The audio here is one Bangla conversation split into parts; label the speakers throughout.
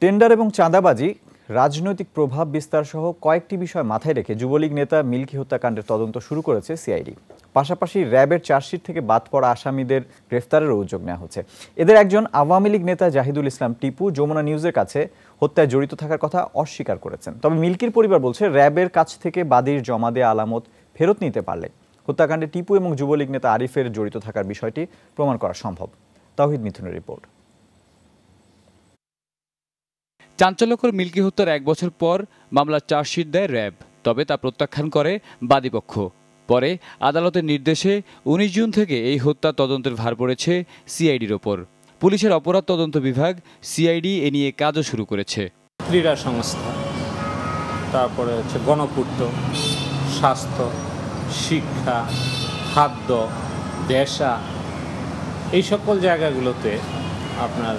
Speaker 1: টেন্ডার এবং চাঁদাবাজি, রাজনৈতিক প্রভাব বিস্তার সহ কয়েকটি বিষয় মাথায় রেখে যুবলীগ নেতা মিল্কি হত্যাকাণ্ডের তদন্ত শুরু করেছে সিআইডি। পাশাপাশি র্যাবের চার্জশিট থেকে বাদ পড়া আসামিদের গ্রেফতারেরও উদ্যোগ নেওয়া হচ্ছে। এদের একজন আওয়ামী লীগ নেতা জাহিদুল ইসলাম টিপু যমুনা নিউজের কাছে হত্যায় জড়িত থাকার কথা অস্বীকার করেছেন। তবে মিল্কির পরিবার বলছে, র্যাবের কাছ থেকে বাদীর জমা দেয়া আলামত ফেরত নিতে পারলে হত্যাকাণ্ডে টিপু এবং যুবলীগ নেতা আরিফের জড়িত থাকার বিষয়টি প্রমাণ করা সম্ভব। তাওহিদ মিথুনের রিপোর্ট।
Speaker 2: চাঞ্চল্যকর মিল্কি হত্যার 1 বছর পর মামলার চার্জশিট দেয় র্যাব, তবে তা প্রত্যাখ্যান করে বাদীপক্ষ। পরে আদালতের নির্দেশে 19 জুন থেকে এই হত্যা তদন্তের ভার পড়েছে সিআইডির ওপর। পুলিশের অপরাধ তদন্ত বিভাগ সিআইডি এ নিয়ে কাজও শুরু করেছে।
Speaker 3: ক্রীড়া সংস্থা, তারপরে হচ্ছে গণপূর্ত, স্বাস্থ্য, শিক্ষা, খাদ্য, দেশা, এই সকল জায়গাগুলোতে আপনার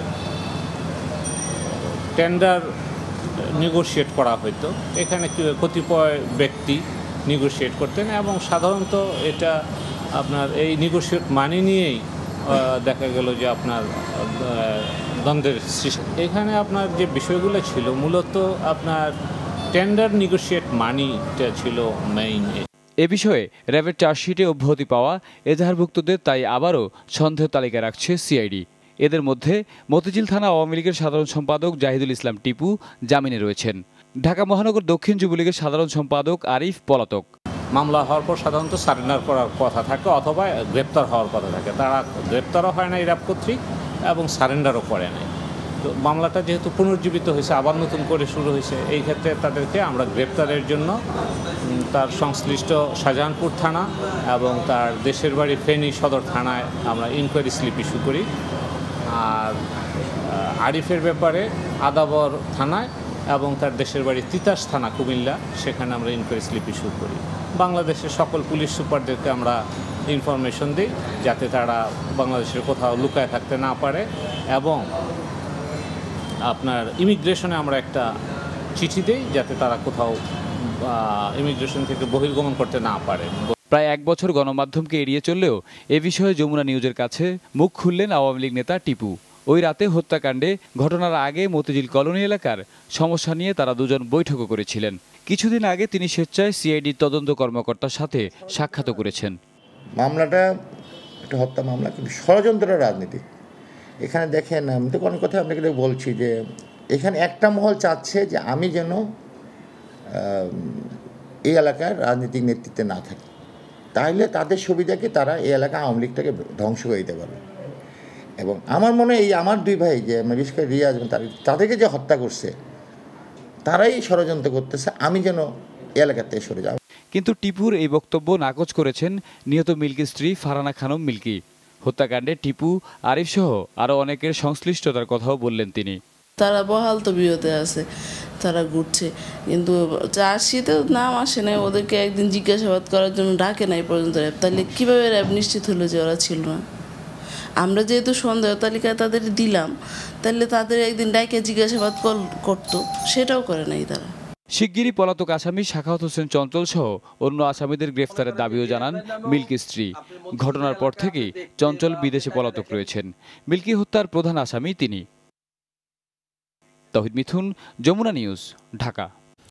Speaker 3: টেন্ডার নেগোশিয়েট করা হতো। এখানে কতিপয় ব্যক্তি নেগোশিয়েট করতেন এবং সাধারণত এটা আপনার এই নেগোশিয়েট মানি নিয়েই দেখা গেল যে আপনার দ্বন্দ্বের সৃষ্টি। এখানে আপনার যে বিষয়গুলো ছিল মূলত আপনার টেন্ডার নেগোশিয়েট মানিটা ছিল মেইন।
Speaker 2: এ বিষয়ে র্যাবের চার্জশিটে অব্যাহতি পাওয়া এজাহারভুক্তদের তাই আবারও সন্দেহ তালিকা রাখছে সিআইডি। এদের মধ্যে মতিঝিল থানা আওয়ামী লীগের সাধারণ সম্পাদক জাহিদুল ইসলাম টিপু জামিনে রয়েছেন। ঢাকা মহানগর দক্ষিণ যুবলীগের সাধারণ সম্পাদক আরিফ পলাতক।
Speaker 3: মামলা হওয়ার পর সাধারণত সারেন্ডার করার কথা থাকে অথবা গ্রেপ্তার হওয়ার কথা থাকে। তারা গ্রেপ্তারও হয় নাই র্যাব কর্তৃক এবং সারেন্ডারও করে নাই। তো মামলাটা যেহেতু পুনর্জীবিত হয়েছে, আবার নতুন করে শুরু হয়েছে, এই ক্ষেত্রে তাদেরকে আমরা গ্রেপ্তারের জন্য তার সংশ্লিষ্ট শাহজাহানপুর থানা এবং তার দেশের বাড়ি ফেনী সদর থানায় আমরা ইনকোয়ারি স্লিপ ইস্যু করি। আর আরিফের ব্যাপারে আদাবর থানায় এবং তার দেশের বাড়ি তিতাস থানা কুমিল্লা, সেখানে আমরা ইনকোয়ারি স্লিপ ইস্যু করি। বাংলাদেশের সকল পুলিশ সুপারদেরকে আমরা ইনফরমেশন দিই যাতে তারা বাংলাদেশের কোথাও লুকায় থাকতে না পারে, এবং আপনার ইমিগ্রেশনে আমরা একটা চিঠি দিই যাতে তারা কোথাও ইমিগ্রেশন থেকে বহির্গমন করতে না পারে।
Speaker 2: প্রায় 1 বছর গণমাধ্যমকে এড়িয়ে চললেও এ বিষয়ে যমুনা নিউজের কাছে মুখ খুললেন আওয়ামী লীগ নেতা টিপু। ওই রাতে হত্যাকাণ্ডে ঘটনার আগে মতিঝিল কলোনি এলাকার সমস্যা নিয়ে তারা দুজন বৈঠকও করেছিলেন। কিছুদিন আগে তিনি স্বেচ্ছায় সিআইডি তদন্ত কর্মকর্তার সাথে সাক্ষাৎ করেছেন।
Speaker 4: মামলাটা একটা হত্যা মামলা, কিন্তু ষড়যন্ত্রের রাজনীতি। এখানে দেখেন, আমি তো কোনো কথা আপনাকে বলছি যে এখানে একটা মহল চাচ্ছে যে আমি যেন এই এলাকার রাজনৈতিক নেতৃত্বে না থাকি, তাহলে তাদের সুবিধাকে তারা এই এলাকা আওয়ামী লীগটাকে ধ্বংস করে দিতে পারবে। এবং আমার মনে হয় এই আমার 2 ভাই, যে বিশেষ করে রিয়াজ এবং তাদেরকে যে হত্যা করছে, তারাই ষড়যন্ত্র করতেছে আমি যেন এই এলাকাতে সরে যাব।
Speaker 2: কিন্তু টিপুর এই বক্তব্য নাকচ করেছেন নিহত মিল্কির স্ত্রী ফারহানা খানম মিল্কি। হত্যাকাণ্ডে টিপু, আরিফ সহ আরও অনেকের সংশ্লিষ্টতার কথাও বললেন তিনি।
Speaker 5: তারা বহাল তবিয়তে আছে, তারা ঘুরছে, কিন্তু চার্জশিটেও নাম আসে নাই। ওদেরকে একদিন জিজ্ঞাসাবাদ করার জন্য ডাকে নাই পর্যন্ত র্যাব। তাহলে কীভাবে র্যাব নিশ্চিত হলো যে ওরা ছিল না? আমরা যেহেতু সন্দেহ তালিকায় তাদের দিলাম, তাহলে তাদের একদিন ডাকে জিজ্ঞাসাবাদ করতো, সেটাও করে নাই তারা।
Speaker 2: শিগগিরই পলাতক আসামি সাখাওয়াত হোসেন চঞ্চল সহ অন্য আসামিদের গ্রেফতারের দাবিও জানান মিল্কির স্ত্রী। ঘটনার পর থেকেই চঞ্চল বিদেশে পলাতক রয়েছেন। মিল্কি হত্যার প্রধান আসামি তিনি। তাওহিদ মিথুন, যমুনা নিউজ, ঢাকা।